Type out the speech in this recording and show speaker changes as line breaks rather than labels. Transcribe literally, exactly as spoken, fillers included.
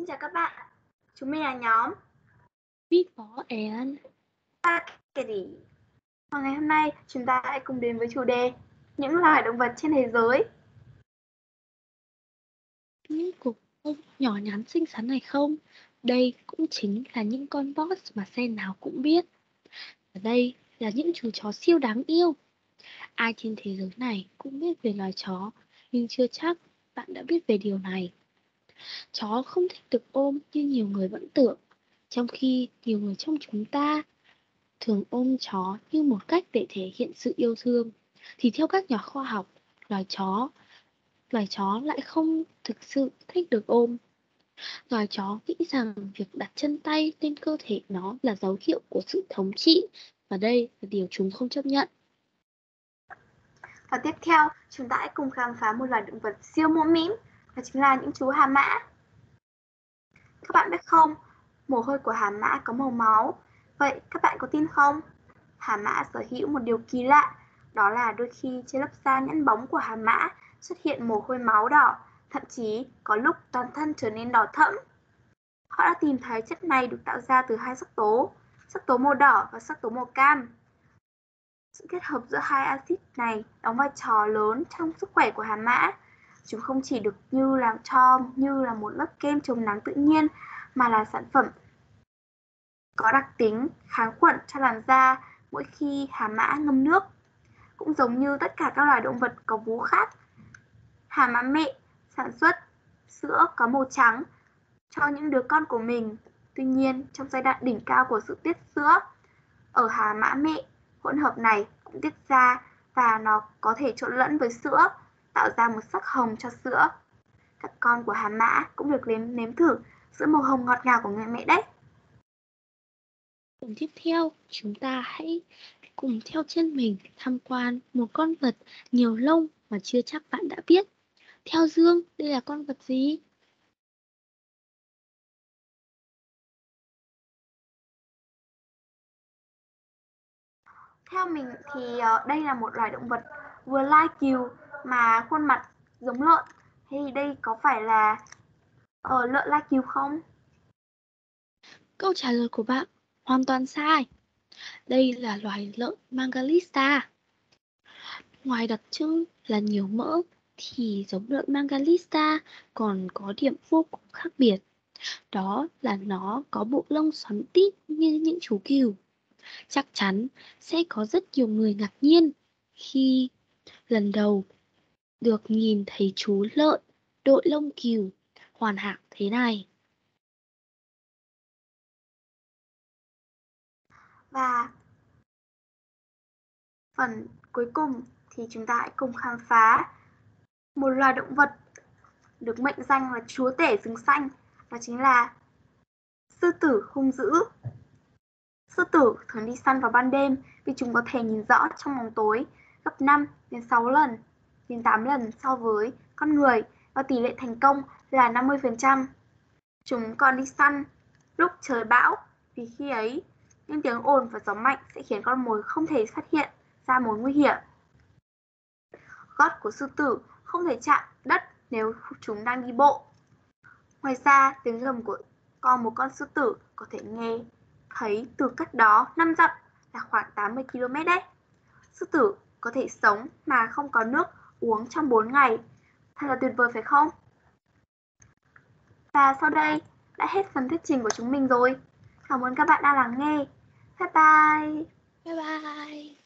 Xin chào các bạn, chúng mình là nhóm
Big Boss and
Kitty. Và ngày hôm nay chúng ta hãy cùng đến với chủ đề những loài động vật trên thế giới.
những cục bông nhỏ nhắn xinh xắn này không? Đây cũng chính là những con boss mà sen nào cũng biết. Và đây là những chú chó siêu đáng yêu. Ai trên thế giới này cũng biết về loài chó, nhưng chưa chắc bạn đã biết về điều này. Chó không thích được ôm như nhiều người vẫn tưởng, trong khi nhiều người trong chúng ta thường ôm chó như một cách để thể hiện sự yêu thương. Thì theo các nhà khoa học, loài chó loài chó lại không thực sự thích được ôm. Loài chó nghĩ rằng việc đặt chân tay lên cơ thể nó là dấu hiệu của sự thống trị, và đây là điều chúng không chấp nhận.
Và tiếp theo, chúng ta hãy cùng khám phá một loài động vật siêu mũm mĩm, đó chính là những chú hà mã. Các bạn biết không, mồ hôi của hà mã có màu máu. Vậy các bạn có tin không? Hà mã sở hữu một điều kỳ lạ, đó là đôi khi trên lớp da nhẵn bóng của hà mã xuất hiện mồ hôi máu đỏ, thậm chí có lúc toàn thân trở nên đỏ thẫm. Họ đã tìm thấy chất này được tạo ra từ hai sắc tố, sắc tố màu đỏ và sắc tố màu cam. Sự kết hợp giữa hai axit này đóng vai trò lớn trong sức khỏe của hà mã. Chúng không chỉ được như làm cho như là một lớp kem chống nắng tự nhiên, mà là sản phẩm có đặc tính kháng khuẩn cho làn da mỗi khi hà mã ngâm nước. Cũng giống như tất cả các loài động vật có vú khác, hà mã mẹ sản xuất sữa có màu trắng cho những đứa con của mình. Tuy nhiên, trong giai đoạn đỉnh cao của sự tiết sữa, ở hà mã mẹ, hỗn hợp này cũng tiết ra và nó có thể trộn lẫn với sữa, tạo ra một sắc hồng cho sữa. Các con của hà mã cũng được nếm, nếm thử sữa màu hồng ngọt ngào của người mẹ đấy.
Phần tiếp theo, chúng ta hãy cùng theo chân mình tham quan một con vật nhiều lông mà chưa chắc bạn đã biết. Theo Dương, đây là con vật gì?
Theo mình thì uh, đây là một loài động vật vừa lai cừu mà khuôn mặt giống lợn. Thế thì đây có phải là uh, lợn lai cừu không?
Câu trả lời của bạn hoàn toàn sai. Đây là loài lợn Mangalista. Ngoài đặc trưng là nhiều mỡ, thì giống lợn Mangalista còn có điểm vô cùng khác biệt. Đó là nó có bộ lông xoắn tít như những chú cừu. Chắc chắn sẽ có rất nhiều người ngạc nhiên khi lần đầu được nhìn thấy chú lợn đội lông cừu hoàn hảo thế này.
Và phần cuối cùng thì chúng ta hãy cùng khám phá một loài động vật được mệnh danh là chúa tể rừng xanh, đó chính là sư tử hung dữ. Sư tử thường đi săn vào ban đêm vì chúng có thể nhìn rõ trong bóng tối gấp năm đến sáu lần, đến tám lần so với con người, và tỷ lệ thành công là năm mươi phần trăm. Chúng còn đi săn lúc trời bão, vì khi ấy những tiếng ồn và gió mạnh sẽ khiến con mồi không thể phát hiện ra mối nguy hiểm. Gót của sư tử không thể chạm đất nếu chúng đang đi bộ. Ngoài ra, tiếng gầm của con một con sư tử có thể nghe thấy từ cách đó năm dặm, là khoảng tám mươi ki lô mét đấy. Sư tử có thể sống mà không có nước uống trong bốn ngày. Thật là tuyệt vời phải không? Và sau đây đã hết phần thuyết trình của chúng mình rồi. Cảm ơn các bạn đã lắng nghe. Bye bye!
Bye bye!